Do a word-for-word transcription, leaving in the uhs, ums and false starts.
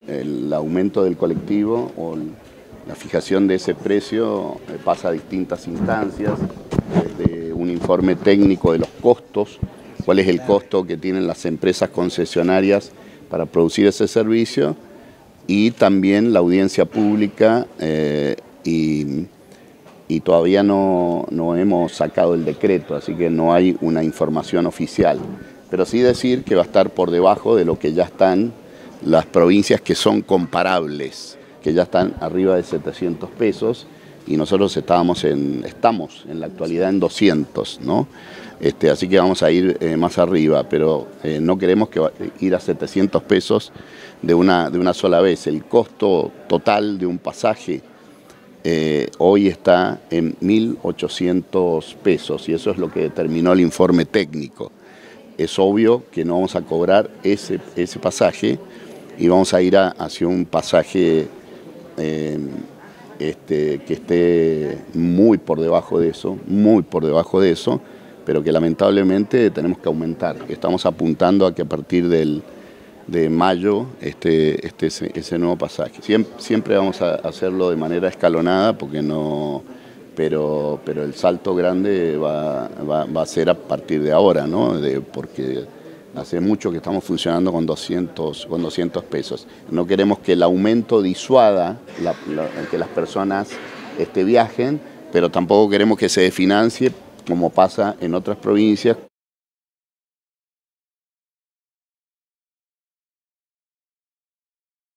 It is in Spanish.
El aumento del colectivo o la fijación de ese precio pasa a distintas instancias, desde un informe técnico de los costos, cuál es el costo que tienen las empresas concesionarias para producir ese servicio, y también la audiencia pública, eh, y, y todavía no, no hemos sacado el decreto, así que no hay una información oficial. Pero sí decir que va a estar por debajo de lo que ya están las provincias que son comparables, que ya están arriba de setecientos pesos, y nosotros estábamos en, estamos en la actualidad en doscientos, ¿no? Este, así que vamos a ir eh, más arriba, pero eh, no queremos que ir a setecientos pesos de una, de una sola vez. El costo total de un pasaje eh, hoy está en mil ochocientos pesos, y eso es lo que determinó el informe técnico. Es obvio que no vamos a cobrar ese, ese pasaje, y vamos a ir a, hacia un pasaje eh, este, que esté muy por debajo de eso, muy por debajo de eso, pero que lamentablemente tenemos que aumentar. Estamos apuntando a que a partir del, de mayo este, este, ese, ese nuevo pasaje. Siempre, siempre vamos a hacerlo de manera escalonada, porque no, pero, pero el salto grande va, va, va a ser a partir de ahora, ¿no? De, porque hace mucho que estamos funcionando con doscientos, con doscientos pesos. No queremos que el aumento disuada la, la, que las personas este, viajen, pero tampoco queremos que se desfinancie como pasa en otras provincias.